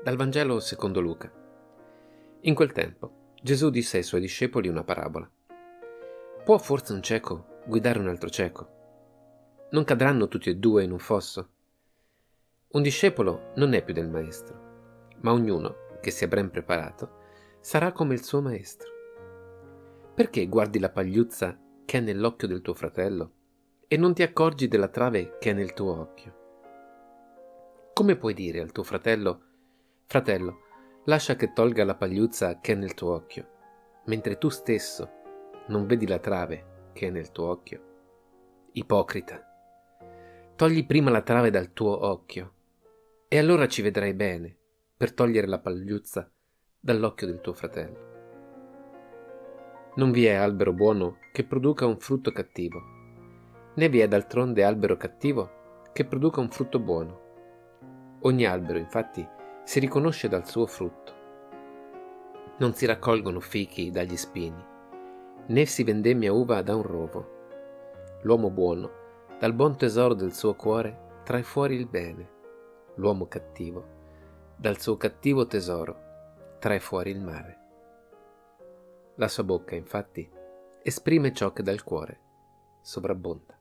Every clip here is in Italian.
Dal Vangelo secondo Luca. In quel tempo Gesù disse ai suoi discepoli una parabola. Può forse un cieco guidare un altro cieco? Non cadranno tutti e due in un fosso? Un discepolo non è più del maestro, ma ognuno, che sia ben preparato, sarà come il suo maestro. Perché guardi la pagliuzza che è nell'occhio del tuo fratello e non ti accorgi della trave che è nel tuo occhio? Come puoi dire al tuo fratello: fratello, lascia che tolga la pagliuzza che è nel tuo occhio, mentre tu stesso non vedi la trave che è nel tuo occhio? Ipocrita! Togli prima la trave dal tuo occhio, e allora ci vedrai bene per togliere la pagliuzza dall'occhio del tuo fratello. Non vi è albero buono che produca un frutto cattivo, né vi è d'altronde albero cattivo che produca un frutto buono. Ogni albero, infatti, si riconosce dal suo frutto. Non si raccolgono fichi dagli spini, né si vendemmia uva da un rovo. L'uomo buono, dal buon tesoro del suo cuore, trae fuori il bene. L'uomo cattivo, dal suo cattivo tesoro, trae fuori il male. La sua bocca, infatti, esprime ciò che dal cuore sovrabbonda.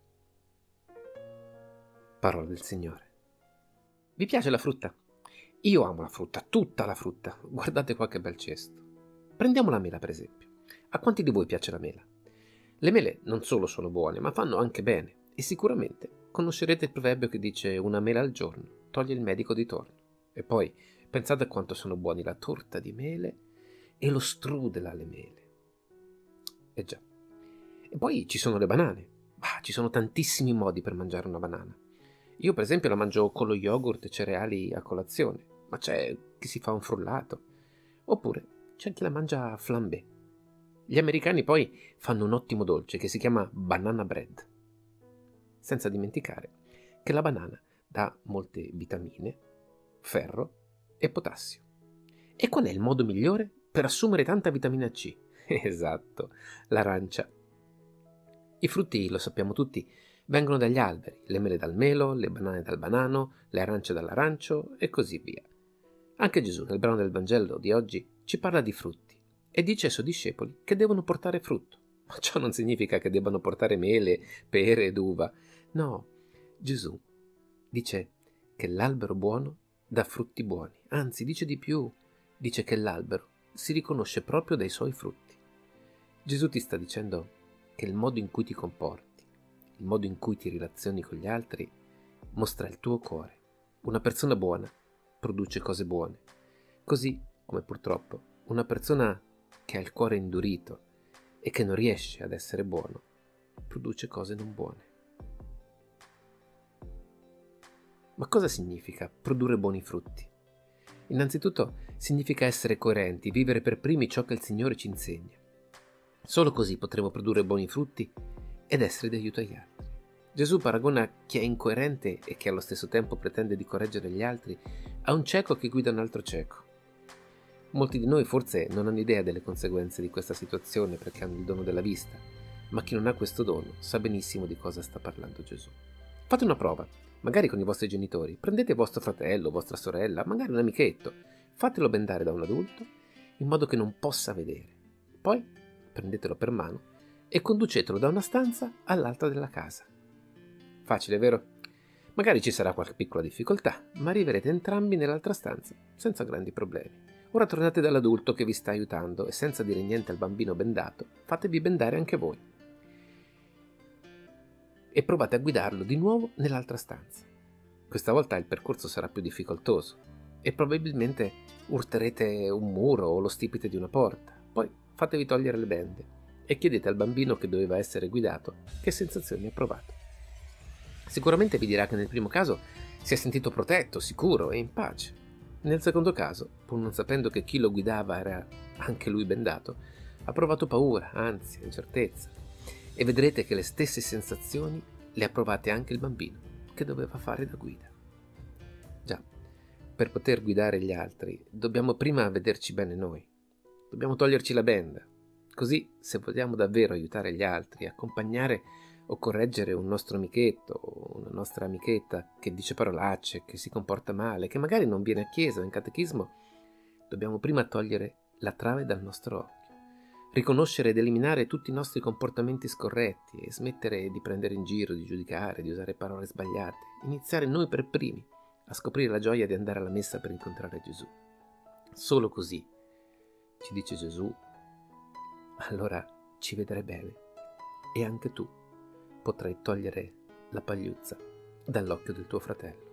Parola del Signore. Vi piace la frutta? Io amo la frutta, tutta la frutta. Guardate qua che bel cesto. Prendiamo la mela, per esempio. A quanti di voi piace la mela? Le mele non solo sono buone, ma fanno anche bene. E sicuramente conoscerete il proverbio che dice: una mela al giorno toglie il medico di torno. E poi pensate a quanto sono buoni la torta di mele e lo strudel alle mele. Eh già. E poi ci sono le banane. Ci sono tantissimi modi per mangiare una banana. Io per esempio la mangio con lo yogurt e cereali a colazione, ma c'è chi si fa un frullato. Oppure c'è chi la mangia a flambé. Gli americani poi fanno un ottimo dolce che si chiama banana bread. Senza dimenticare che la banana dà molte vitamine, ferro e potassio. E qual è il modo migliore per assumere tanta vitamina C? Esatto, l'arancia. I frutti, lo sappiamo tutti, vengono dagli alberi, le mele dal melo, le banane dal banano, le arance dall'arancio e così via. Anche Gesù, nel brano del Vangelo di oggi, ci parla di frutti e dice ai suoi discepoli che devono portare frutto. Ma ciò non significa che debbano portare mele, pere ed uva. No, Gesù dice che l'albero buono dà frutti buoni. Anzi, dice di più, dice che l'albero si riconosce proprio dai suoi frutti. Gesù ti sta dicendo che il modo in cui ti comporti, il modo in cui ti relazioni con gli altri, mostra il tuo cuore. Una persona buona produce cose buone, così come purtroppo una persona che ha il cuore indurito e che non riesce ad essere buono, produce cose non buone. Ma cosa significa produrre buoni frutti? Innanzitutto significa essere coerenti, vivere per primi ciò che il Signore ci insegna. Solo così potremo produrre buoni frutti ed essere di aiuto agli altri. Gesù paragona chi è incoerente e che allo stesso tempo pretende di correggere gli altri a un cieco che guida un altro cieco. Molti di noi forse non hanno idea delle conseguenze di questa situazione perché hanno il dono della vista, ma chi non ha questo dono sa benissimo di cosa sta parlando Gesù. Fate una prova, magari con i vostri genitori, prendete vostro fratello, vostra sorella, magari un amichetto, fatelo bendare da un adulto in modo che non possa vedere. Poi prendetelo per mano e conducetelo da una stanza all'altra della casa. Facile, vero? Magari ci sarà qualche piccola difficoltà, ma arriverete entrambi nell'altra stanza senza grandi problemi. Ora tornate dall'adulto che vi sta aiutando e senza dire niente al bambino bendato, fatevi bendare anche voi. E provate a guidarlo di nuovo nell'altra stanza. Questa volta il percorso sarà più difficoltoso e probabilmente urterete un muro o lo stipite di una porta. Poi fatevi togliere le bende e chiedete al bambino che doveva essere guidato che sensazioni ha provato. Sicuramente vi dirà che nel primo caso si è sentito protetto, sicuro e in pace. Nel secondo caso, pur non sapendo che chi lo guidava era anche lui bendato, ha provato paura, ansia, incertezza. E vedrete che le stesse sensazioni le ha provate anche il bambino che doveva fare da guida. Già, per poter guidare gli altri dobbiamo prima vederci bene noi. Dobbiamo toglierci la benda. Così, se vogliamo davvero aiutare gli altri e accompagnare o correggere un nostro amichetto o una nostra amichetta che dice parolacce, che si comporta male, che magari non viene a chiesa o in catechismo, dobbiamo prima togliere la trave dal nostro occhio, riconoscere ed eliminare tutti i nostri comportamenti scorretti e smettere di prendere in giro, di giudicare, di usare parole sbagliate, iniziare noi per primi a scoprire la gioia di andare alla messa per incontrare Gesù. Solo così, ci dice Gesù, allora ci vedrai bene e anche tu potrai togliere la pagliuzza dall'occhio del tuo fratello.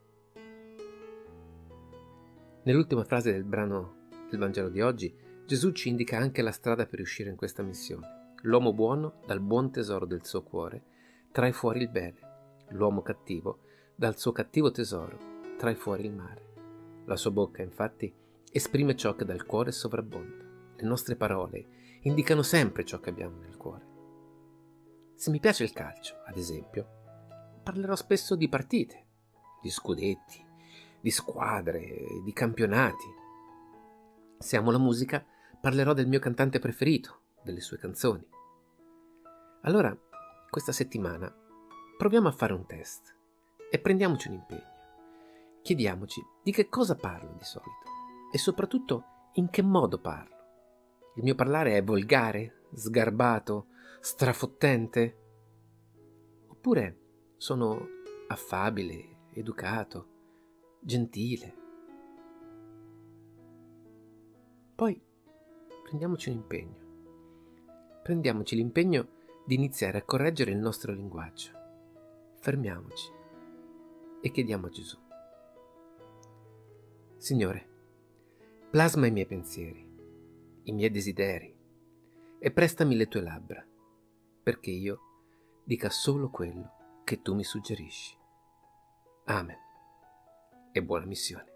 Nell'ultima frase del brano del Vangelo di oggi, Gesù ci indica anche la strada per riuscire in questa missione. L'uomo buono, dal buon tesoro del suo cuore, trae fuori il bene. L'uomo cattivo, dal suo cattivo tesoro, trae fuori il male. La sua bocca, infatti, esprime ciò che dal cuore sovrabbonda. Le nostre parole indicano sempre ciò che abbiamo nel cuore. Se mi piace il calcio, ad esempio, parlerò spesso di partite, di scudetti, di squadre, di campionati. Se amo la musica, parlerò del mio cantante preferito, delle sue canzoni. Allora, questa settimana, proviamo a fare un test e prendiamoci un impegno. Chiediamoci di che cosa parlo di solito e soprattutto in che modo parlo. Il mio parlare è volgare, sgarbato, strafottente? Oppure sono affabile, educato, gentile? Poi prendiamoci un impegno. Prendiamoci l'impegno di iniziare a correggere il nostro linguaggio. Fermiamoci e chiediamo a Gesù. Signore, plasma i miei pensieri, i miei desideri e prestami le tue labbra, perché io dica solo quello che tu mi suggerisci. Amen e buona missione.